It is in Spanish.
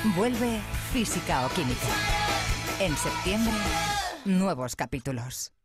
Vuelve Física o Química. En septiembre, nuevos capítulos.